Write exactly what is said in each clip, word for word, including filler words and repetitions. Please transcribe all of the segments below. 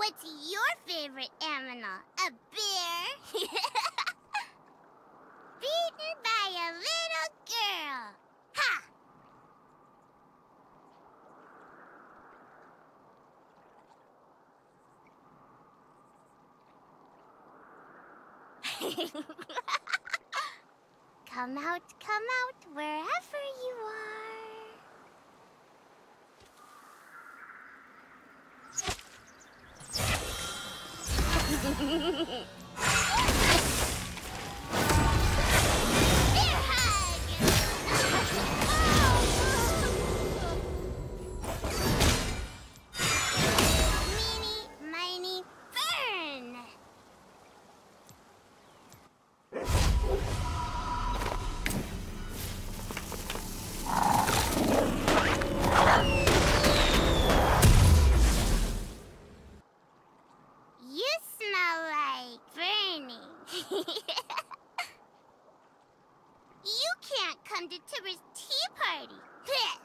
What's your favorite animal? A bear? Beaten by a little girl. Ha! Come out, come out, wherever you are. Bear hug! Meeny, miny, burn! You smell like burning. You can't come to Tibbers' tea party. Blech.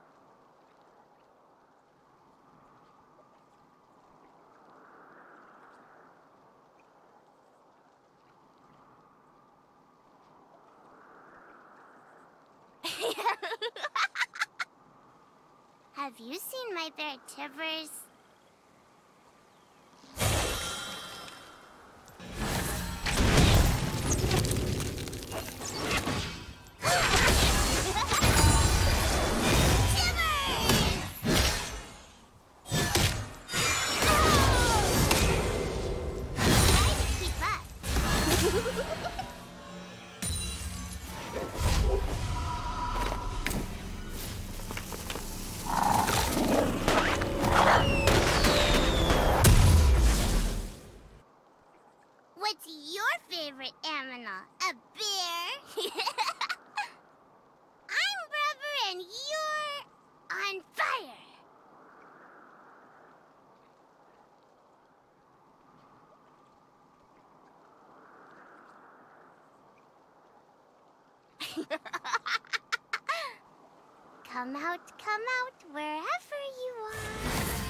Have you seen my bear Tibbers? What's your favorite animal? A bear? I'm rubber and you're on fire. Come out, come out, wherever you are.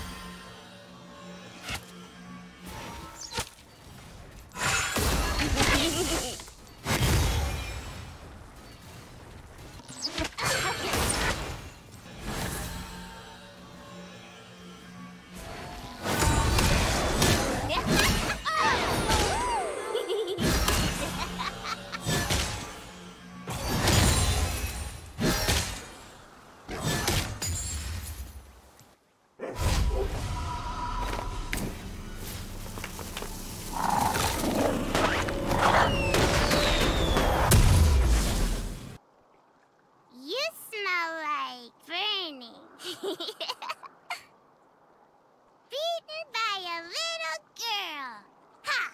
You smell like burning. Beaten by a little girl. Ha!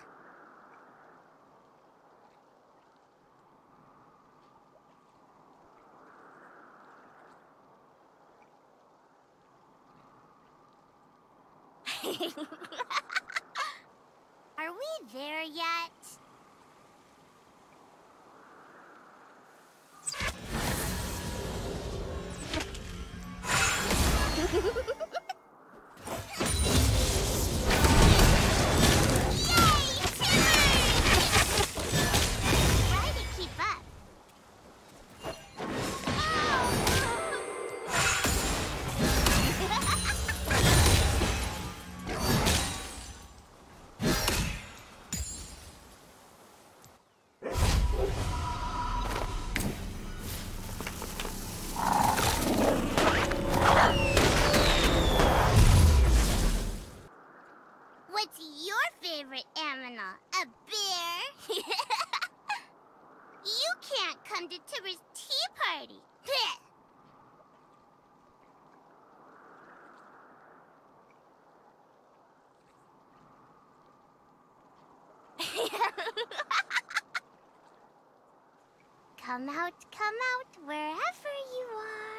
Are we there yet? What's your favorite animal? A bear? You can't come to Tibbers' tea party. Blech. Come out, come out, wherever you are.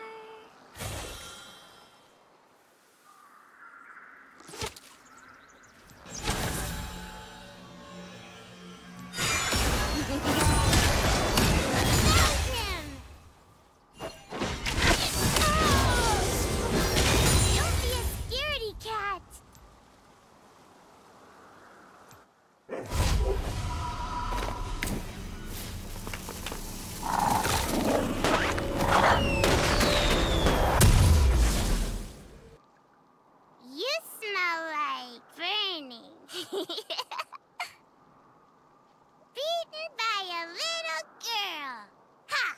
Beaten by a little girl. Ha!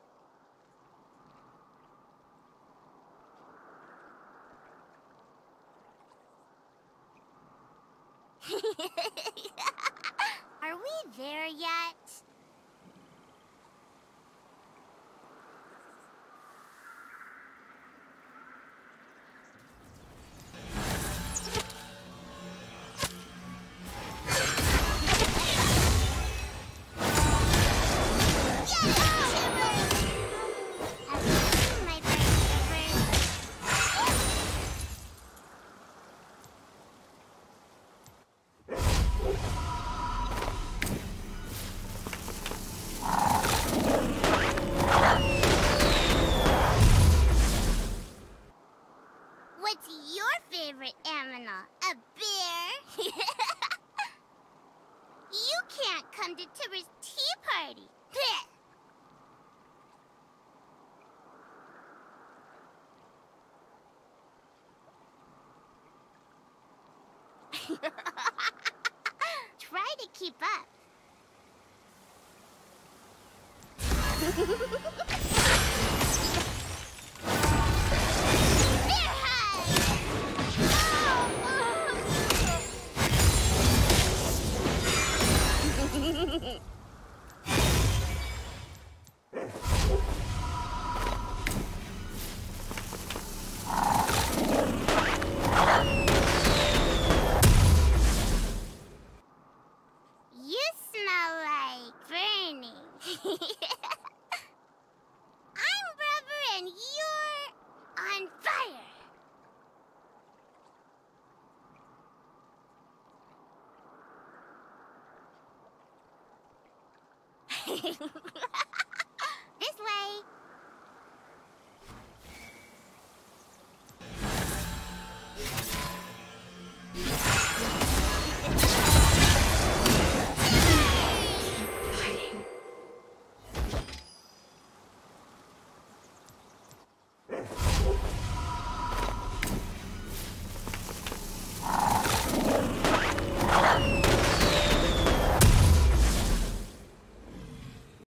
Are we there yet? What's your favorite animal? A bear? You can't come to Tibbers' tea party. Try to keep up. Bear hug! You smell like burning. I'm rubber and you're on fire.